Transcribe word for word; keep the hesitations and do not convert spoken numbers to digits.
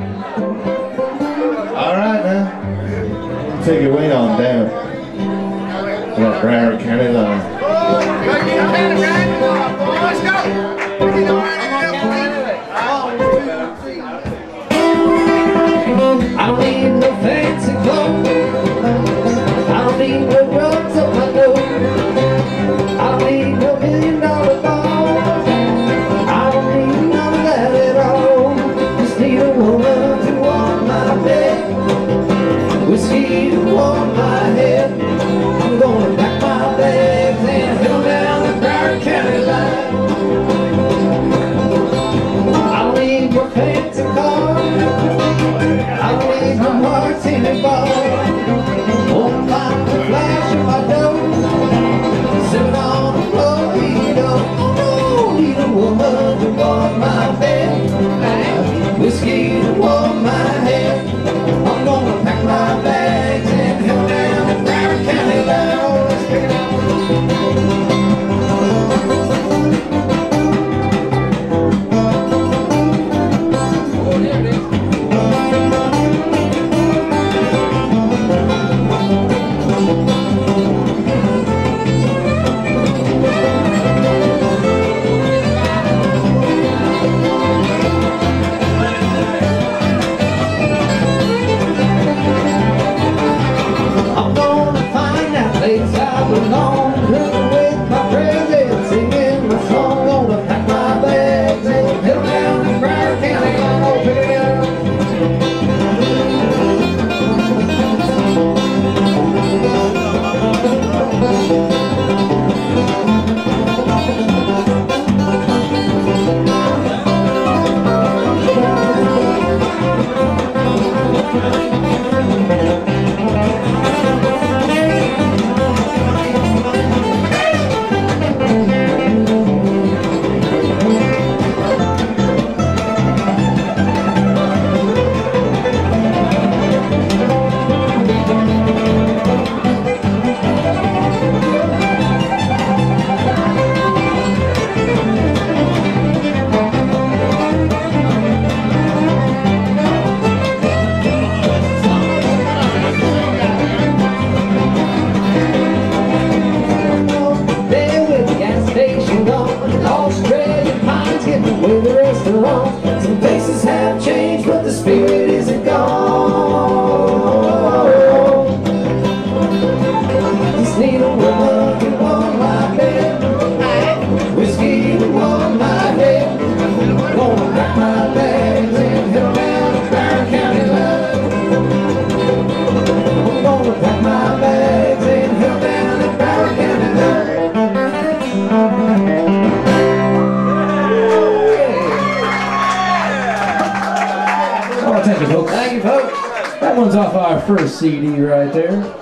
All right now. Take your weight on down. That Broward County line. I don't need no fancy clothes. I don't need no drugs up my nose. I don't need no million dollar balls. I don't need none of that at all. Just need a woman to warm my bed, whiskey to warm my head. I'm gonna pack my bags and head down the Broward County line. I don't need no fancy car. I don't need no martini bar. Won't find the flash of my dough. Sipping on a mojito. Oh, need a woman to warm my bed, whiskey to warm my head. I'm gonna pack my bags and head down the Broward County line. Let's pick it up. Some faces have changed, but the spirit isn't gone. Just need a woman to warm my bed, whiskey to warm my head. Gonna pack my bags and head down the Broward County line. I'm gonna pack my bags and head down the Broward County line. Thank you, folks. Thank you, folks. That one's off our first C D right there.